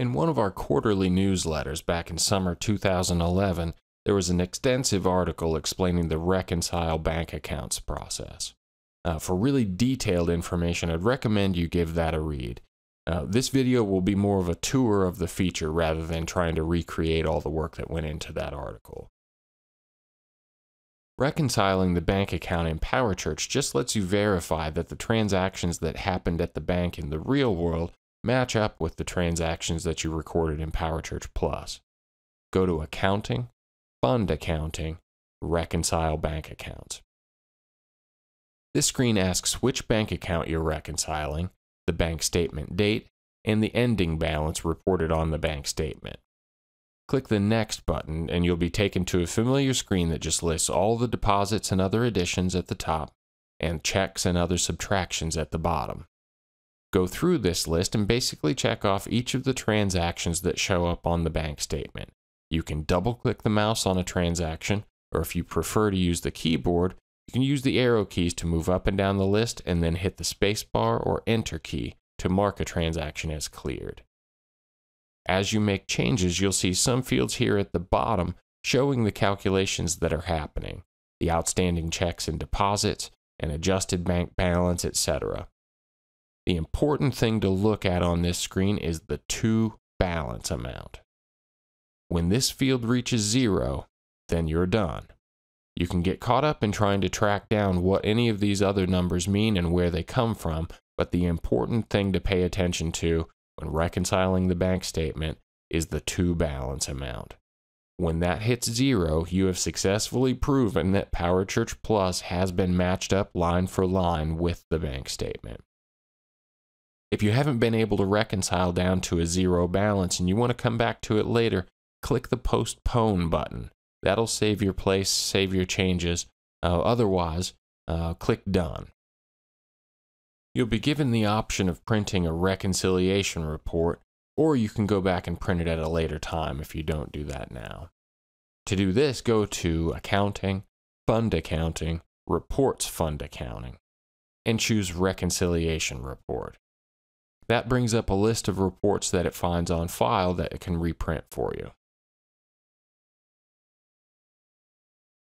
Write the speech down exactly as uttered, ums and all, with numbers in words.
In one of our quarterly newsletters back in summer two thousand eleven, there was an extensive article explaining the Reconcile Bank Accounts process. Uh, for really detailed information, I'd recommend you give that a read. Uh, this video will be more of a tour of the feature rather than trying to recreate all the work that went into that article. Reconciling the bank account in PowerChurch just lets you verify that the transactions that happened at the bank in the real world match up with the transactions that you recorded in PowerChurch Plus. Go to Accounting, Fund Accounting, Reconcile Bank Accounts. This screen asks which bank account you're reconciling, the bank statement date, and the ending balance reported on the bank statement. Click the Next button and you'll be taken to a familiar screen that just lists all the deposits and other additions at the top and checks and other subtractions at the bottom. Go through this list and basically check off each of the transactions that show up on the bank statement. You can double-click the mouse on a transaction, or if you prefer to use the keyboard, you can use the arrow keys to move up and down the list and then hit the spacebar or Enter key to mark a transaction as cleared. As you make changes, you'll see some fields here at the bottom showing the calculations that are happening, the outstanding checks and deposits, an adjusted bank balance, et cetera. The important thing to look at on this screen is the to balance amount. When this field reaches zero, then you're done. You can get caught up in trying to track down what any of these other numbers mean and where they come from, but the important thing to pay attention to when reconciling the bank statement is the to balance amount. When that hits zero, you have successfully proven that PowerChurch Plus has been matched up line for line with the bank statement. If you haven't been able to reconcile down to a zero balance and you want to come back to it later, click the Postpone button. That'll save your place, save your changes. Uh, otherwise, uh, click Done. You'll be given the option of printing a reconciliation report, or you can go back and print it at a later time if you don't do that now. To do this, go to Accounting, Fund Accounting, Reports Fund Accounting, and choose Reconciliation Report. That brings up a list of reports that it finds on file that it can reprint for you.